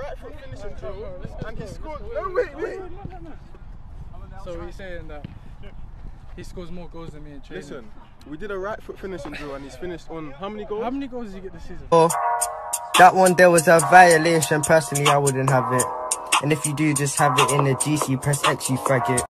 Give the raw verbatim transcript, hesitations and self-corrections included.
right foot finishing drill and he scored. No, wait, wait. So he's saying that he scores more goals than me in training. Listen, we did a right foot finishing drill and he's finished on how many goals? How many goals did he get this season? Oh, that one there was a violation. Personally, I wouldn't have it. And if you do, just have it in the G C. Press X, you faggot.